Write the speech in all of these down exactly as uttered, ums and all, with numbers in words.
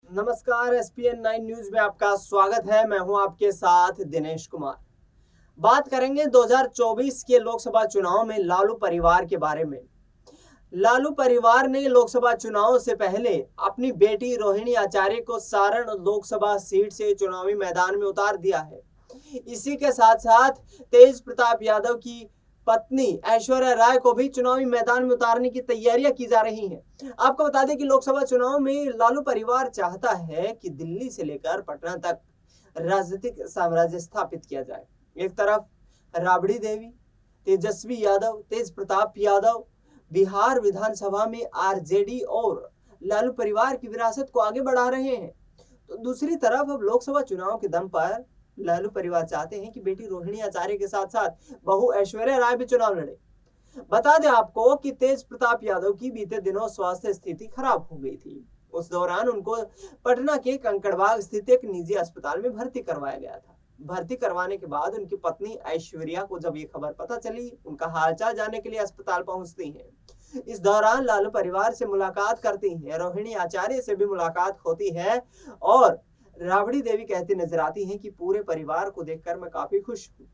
नमस्कार, S P N nine news में आपका स्वागत है। मैं हूं आपके साथ दिनेश कुमार। बात करेंगे दो हज़ार चौबीस के लोकसभा चुनाव में लालू परिवार के बारे में। लालू परिवार ने लोकसभा चुनाव से पहले अपनी बेटी रोहिणी आचार्य को सारण लोकसभा सीट से चुनावी मैदान में उतार दिया है। इसी के साथ साथ तेज प्रताप यादव की पत्नी ऐश्वर्या राय को भी चुनावी मैदान में उतारने की तैयारियां की जा रही हैं। आपको बता दें कि लोकसभा चुनाव में लालू परिवार चाहता है कि दिल्ली से लेकर पटना तक राजनीतिक साम्राज्य स्थापित किया जाए। एक तरफ राबड़ी देवी, तेजस्वी यादव, तेज प्रताप यादव बिहार विधानसभा में आरजेडी और लालू परिवार की विरासत को आगे बढ़ा रहे हैं, तो दूसरी तरफ अब लोकसभा चुनाव के दम पर लालू परिवार चाहते हैं कि बेटी रोहिणी आचार्य के साथ साथ बहू ऐश्वर्या राय भी चुनाव लड़े। बता दें आपको कि तेज प्रताप यादव की बीते दिनों स्वास्थ्य स्थिति खराब हो गई थी। उस दौरान उनको पटना के कंकड़बाग स्थित एक निजी अस्पताल में भर्ती करवाया गया था। भर्ती करवाने के बाद उनकी पत्नी ऐश्वर्या को जब ये खबर पता चली, उनका हालचाल जानने के लिए अस्पताल पहुंचती हैं। इस दौरान लालू परिवार से मुलाकात करती हैं, रोहिणी आचार्य से भी मुलाकात होती है और राबड़ी देवी कहती नजर आती हैं कि पूरे परिवार को देखकर मैं काफी खुश हूँ।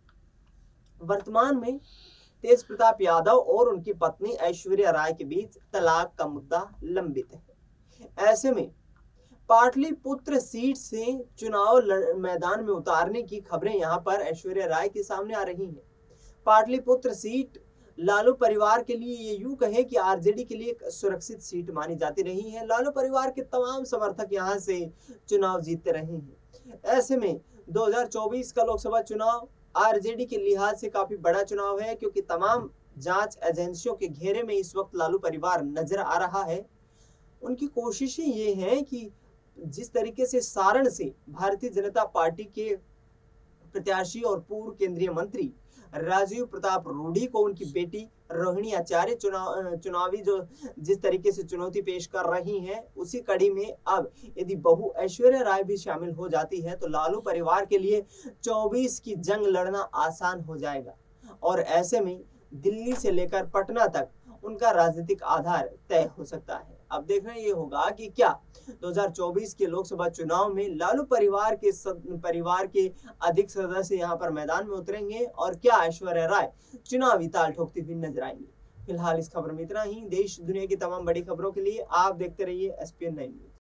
वर्तमान में तेज प्रताप यादव और उनकी पत्नी ऐश्वर्या राय के बीच तलाक का मुद्दा लंबित है। ऐसे में पाटलिपुत्र सीट से चुनाव मैदान में उतारने की खबरें यहां पर ऐश्वर्या राय के सामने आ रही हैं। पाटलिपुत्र सीट लालू परिवार के लिए ये यूं कहे कि आरजेडी के लिए एक सुरक्षित सीट मानी जाती रही है। लालू परिवार के तमाम समर्थक यहां से चुनाव जीतते रहे हैं। ऐसे में दो हज़ार चौबीस का लोकसभा चुनाव आरजेडी के लिहाज से काफी बड़ा चुनाव है, क्योंकि तमाम जांच एजेंसियों के घेरे में इस वक्त लालू परिवार नजर आ रहा है। उनकी कोशिशें ये हैं कि जिस तरीके से सारण से भारतीय जनता पार्टी के प्रत्याशी और पूर्व केंद्रीय मंत्री राजीव प्रताप रूडी को उनकी बेटी रोहिणी आचार्य चुनाव चुनावी जो जिस तरीके से चुनौती पेश कर रही हैं, उसी कड़ी में अब यदि बहू ऐश्वर्या राय भी शामिल हो जाती है तो लालू परिवार के लिए चौबीस की जंग लड़ना आसान हो जाएगा और ऐसे में दिल्ली से लेकर पटना तक उनका राजनीतिक आधार तय हो सकता है। अब देखना ये होगा कि क्या दो हज़ार चौबीस के लोकसभा चुनाव में लालू परिवार के परिवार के अधिक सदस्य यहां पर मैदान में उतरेंगे और क्या ऐश्वर्या राय चुनावी ताल ठोकती हुई नजर आएंगी। फिलहाल इस खबर में इतना ही। देश दुनिया की तमाम बड़ी खबरों के लिए आप देखते रहिए S P N nine news.